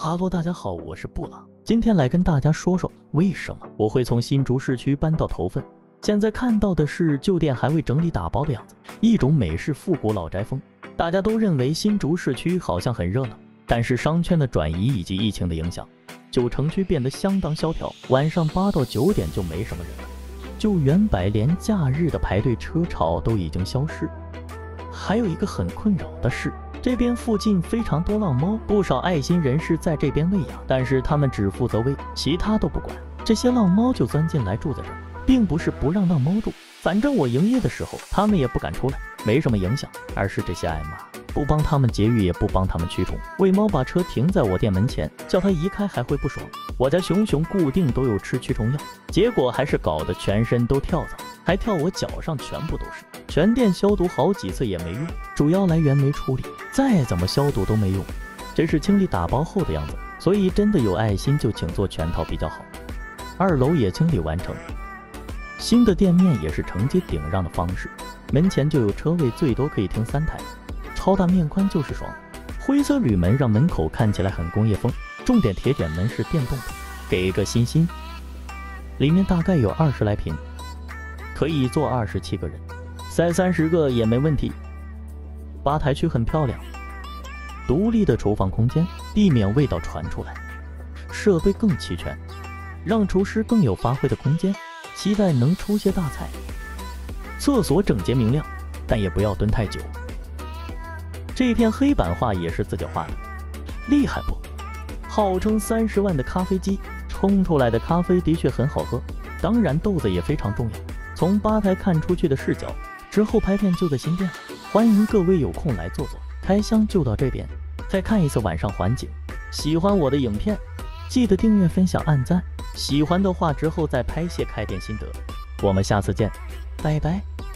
哈喽，大家好，我是布朗，今天来跟大家说说为什么我会从新竹市区搬到头份。现在看到的是旧店还未整理打包的样子，一种美式复古老宅风。大家都认为新竹市区好像很热闹，但是商圈的转移以及疫情的影响，旧城区变得相当萧条，晚上8到9点就没什么人了。就原百连假日的排队车潮都已经消失。还有一个很困扰的是，这边附近非常多浪猫，不少爱心人士在这边喂养，但是他们只负责喂，其他都不管。这些浪猫就钻进来住在这儿，并不是不让浪猫住，反正我营业的时候他们也不敢出来，没什么影响。而是这些爱妈不帮他们节育，也不帮他们驱虫。喂猫把车停在我店门前，叫它移开还会不爽。我家熊熊固定都有吃驱虫药，结果还是搞得全身都跳蚤，还跳我脚上，全部都是。全店消毒好几次也没用，主要来源没处理，再怎么消毒都没用。这是清理打包后的样子，所以真的有爱心就请做全套比较好。2楼也清理完成，新的店面也是承接顶让的方式，门前就有车位，最多可以停3台，超大面宽就是爽。灰色铝门让门口看起来很工业风，重点铁卷门是电动的，给个星星。里面大概有20来平，可以坐27个人，塞30个也没问题。吧台区很漂亮，独立的厨房空间，避免味道传出来，设备更齐全，让厨师更有发挥的空间，期待能出些大菜。厕所整洁明亮，但也不要蹲太久。这片黑板画也是自己画的，厉害不？号称30万的咖啡机，冲出来的咖啡的确很好喝，当然豆子也非常重要。从吧台看出去的视角，之后拍片就在新店，欢迎各位有空来坐坐。开箱就到这边，再看一次晚上环境。喜欢我的影片，记得订阅、分享、按赞。喜欢的话之后再拍些开店心得。我们下次见，拜拜。